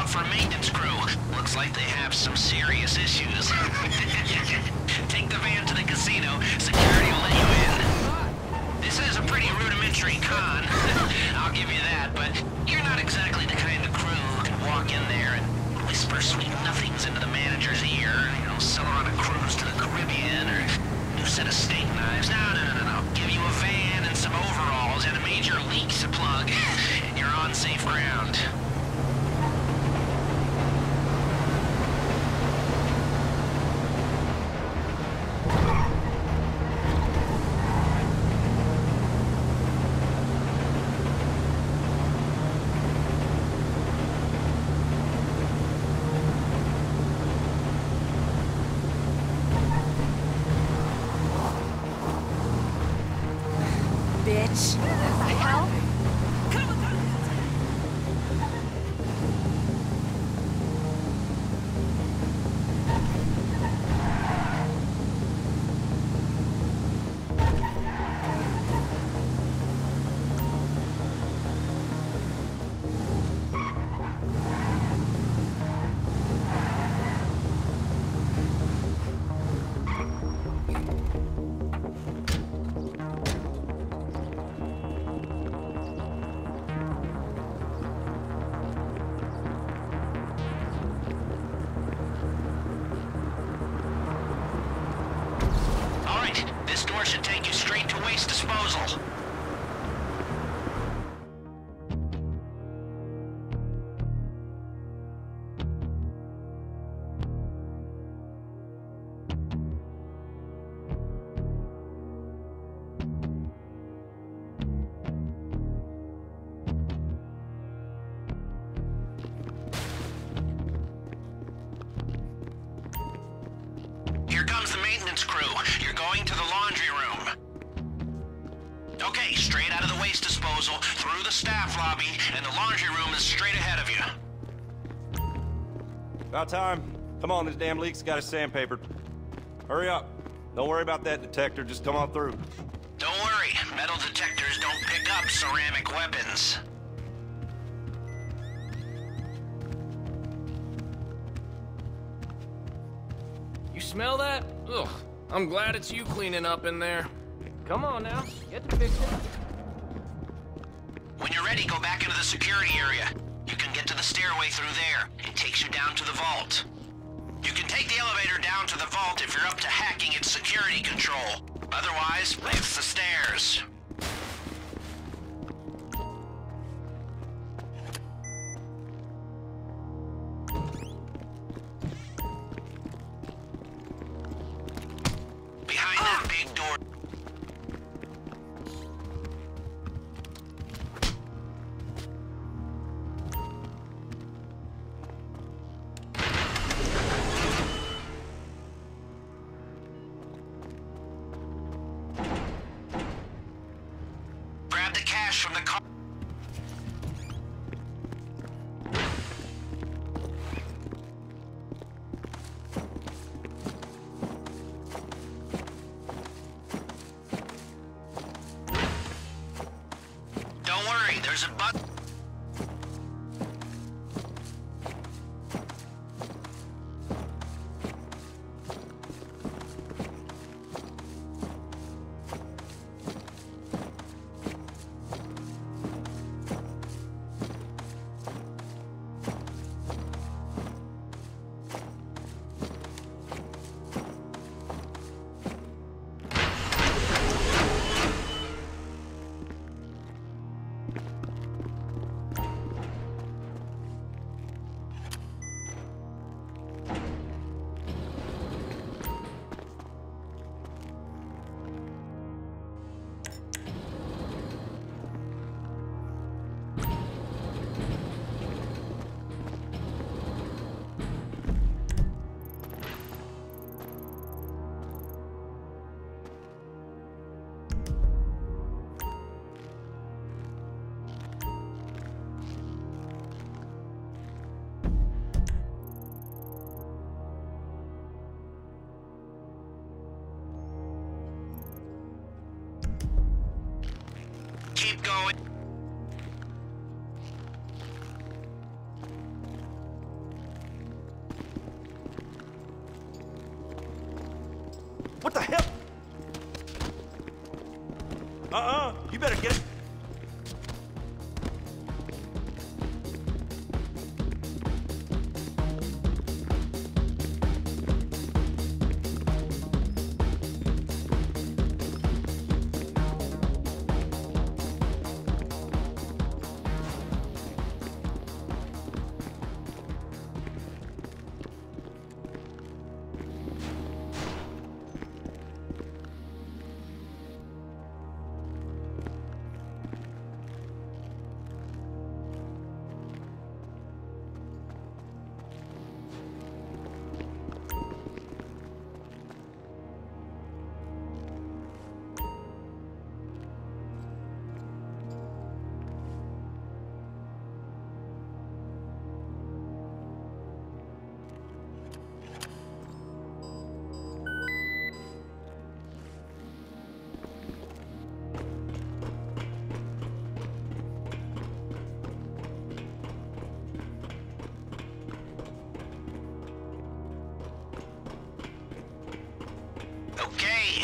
out for a maintenance crew. Looks like they have some serious issues. Take the van to the casino. Security will let you in. This is a pretty rudimentary con. I'll give you that, but you're not exactly the kind of crew who can walk in there and whisper sweet nothings into the manager's ear. You know, sell her on a cruise to the Caribbean or a new set of steak knives. No. Give you a van and some overalls and a major leak to plug, and you're on safe ground. Bitch. What the hell? This door should take you straight to waste disposal. Here comes the maintenance crew. You're going to the laundry room. Okay, straight out of the waste disposal, through the staff lobby, and the laundry room is straight ahead of you. About time. Come on, this damn leak's got us sandpapered. Hurry up. Don't worry about that detector, just come on through. Don't worry, metal detectors don't pick up ceramic weapons. You smell that? Ugh, I'm glad it's you cleaning up in there. Come on now, get to fixing. When you're ready, go back into the security area. You can get to the stairway through there. It takes you down to the vault. You can take the elevator down to the vault if you're up to hacking its security control. Otherwise, it's the stairs. Behind that big door. Grab the cash from the car. Don't worry, there's a button. Keep going.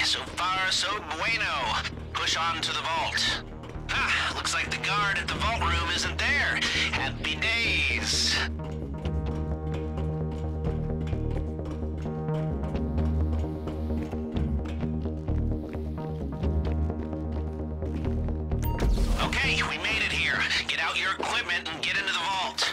So far, so bueno. Push on to the vault. Ah, looks like the guard at the vault room isn't there. Happy days. Okay, we made it here. Get out your equipment and get into the vault.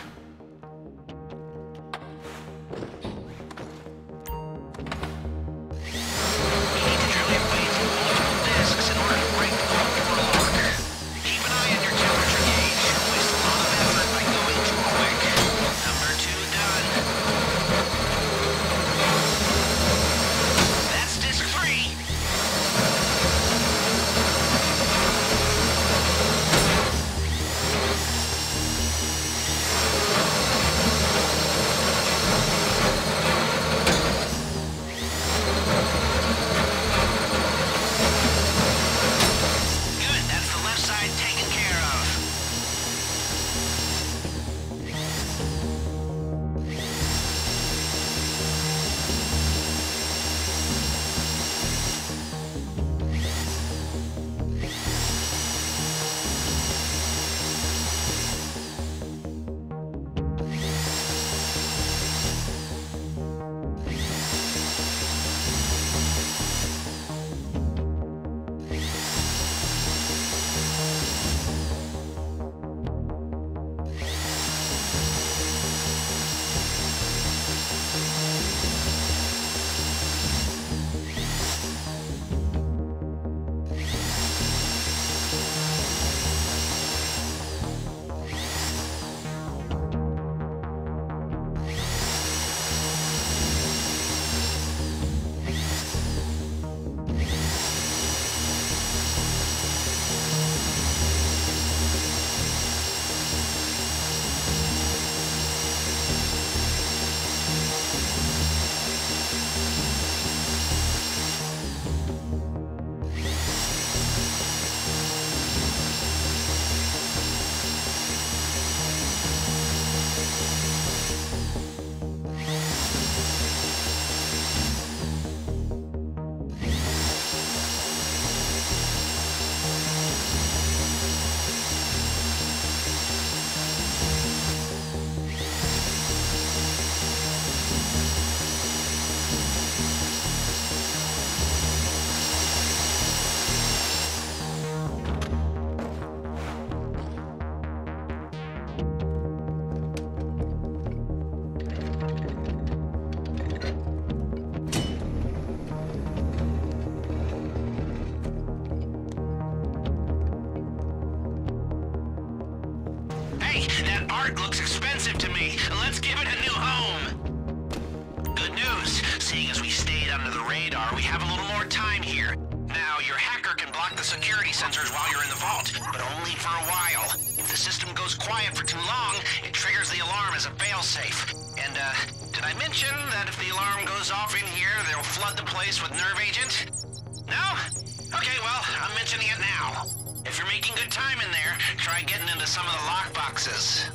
That art looks expensive to me. Let's give it a new home. Good news. Seeing as we stayed under the radar, we have a little more time here. Now, your hacker can block the security sensors while you're in the vault, but only for a while. If the system goes quiet for too long, it triggers the alarm as a failsafe. And, did I mention that if the alarm goes off in here, they'll flood the place with nerve agent? No? Okay, well, I'm mentioning it now. If you're making good time in there, try getting into some of the lockboxes.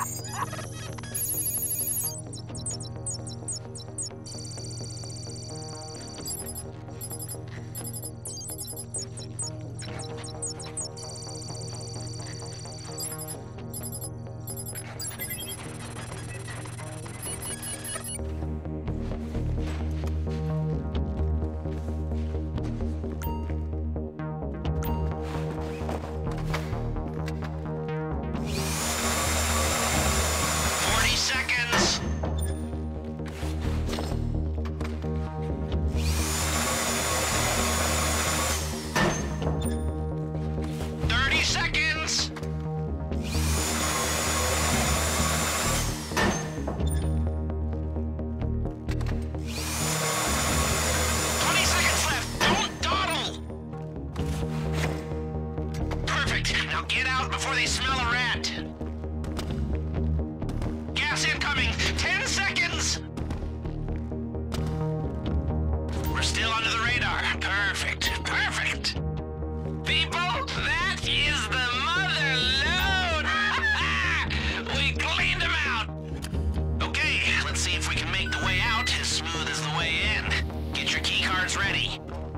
Before they smell a rat. Gas incoming. 10 seconds. We're still under the radar. Perfect. Perfect. People, that is the mother load. We cleaned them out. Okay, let's see if we can make the way out as smooth as the way in. Get your key cards ready.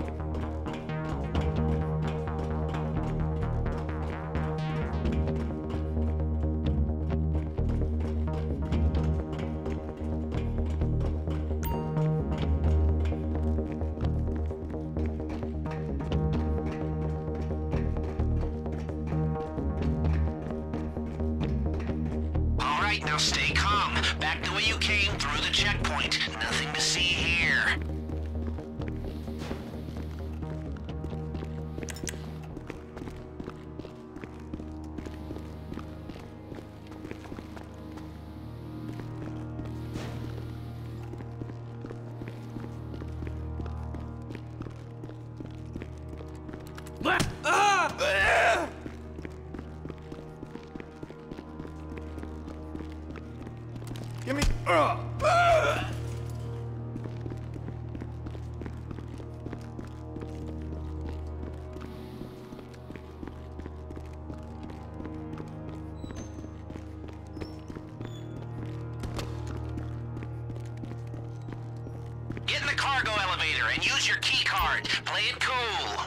Now stay calm. Back the way you came, through the checkpoint. Nothing to see here. Give me. Get in the cargo elevator and use your key card. Play it cool.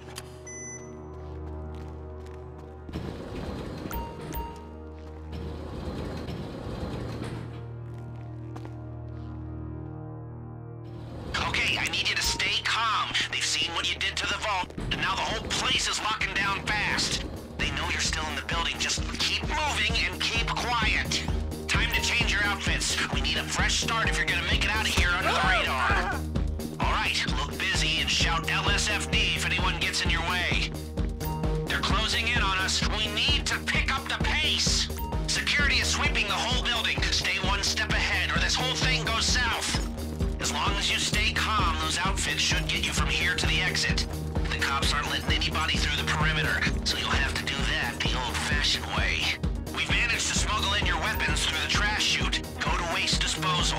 Okay, I need you to stay calm. They've seen what you did to the vault, and now the whole place is locking down fast. They know you're still in the building. Just keep moving and keep quiet. Time to change your outfits. We need a fresh start if you're gonna make it out of here under the radar. Alright, look busy and shout LSFD if anyone gets in your way. They're closing in on us. We need to pick up the pace. Security is sweeping the whole building. Stay one step ahead or this whole thing goes south. As long as you stay calm, those outfits should get you from here to the exit. The cops aren't letting anybody through the perimeter, so you'll have to do that the old-fashioned way. We've managed to smuggle in your weapons through the trash chute. Go to waste disposal.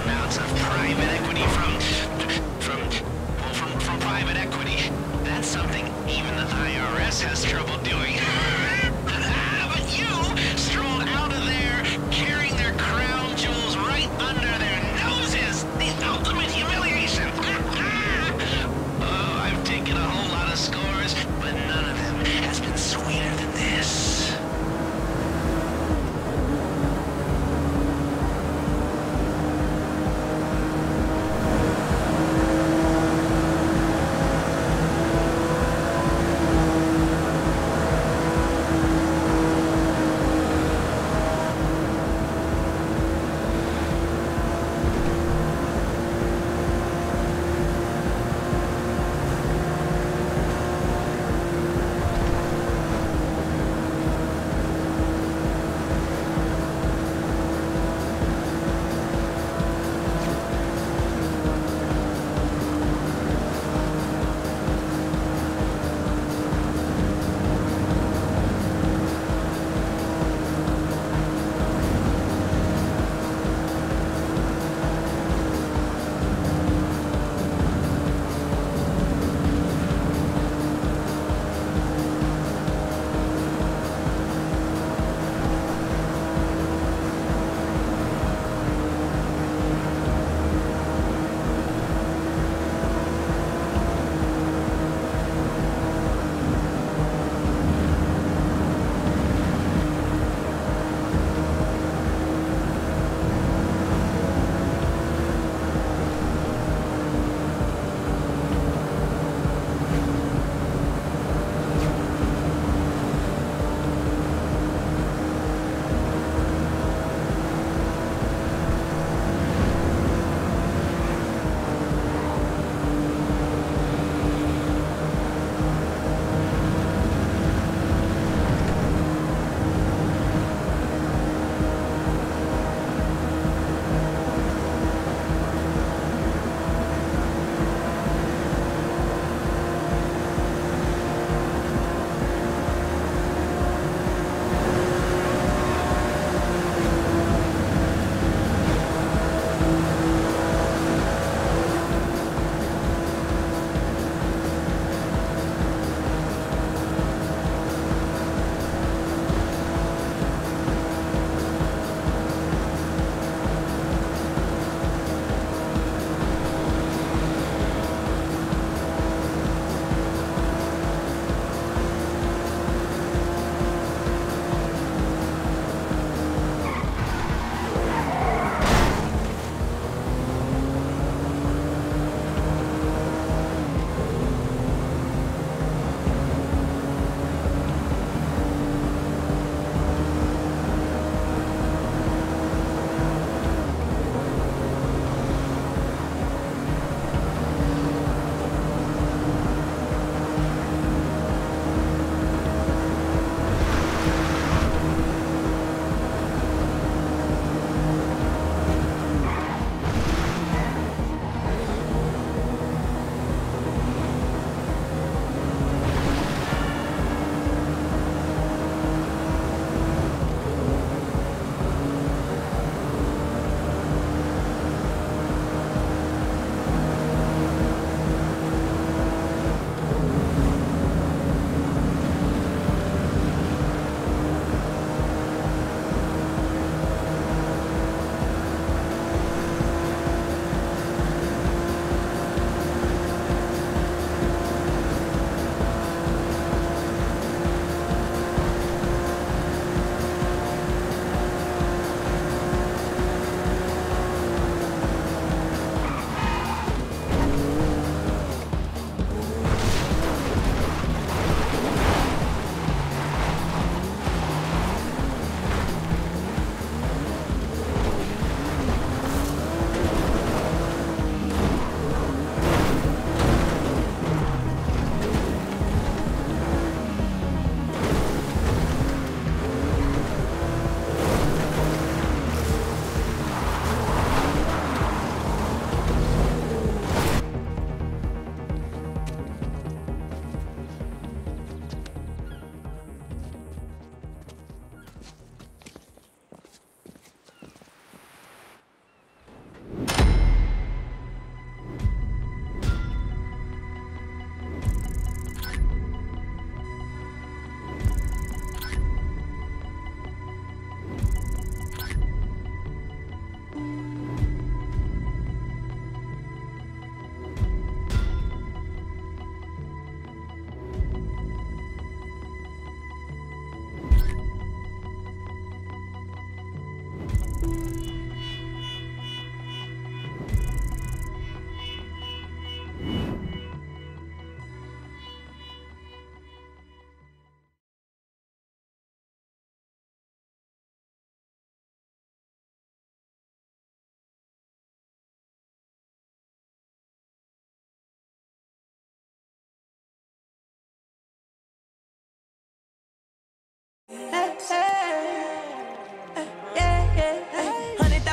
amounts of private equity from private equity. That's something even the IRS has trouble doing. But you strolled out of there carrying their crown jewels right under their noses. The ultimate humiliation. Oh, I've taken a whole lot of scores, but none of them has been sweeter than this.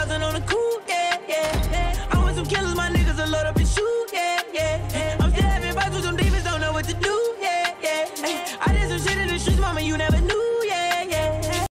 buzzing on the cool, yeah, yeah. I want some killers, my niggas will load up and shoot, yeah, yeah. I'm still having fights with some demons, don't know what to do, yeah, yeah. I did some shit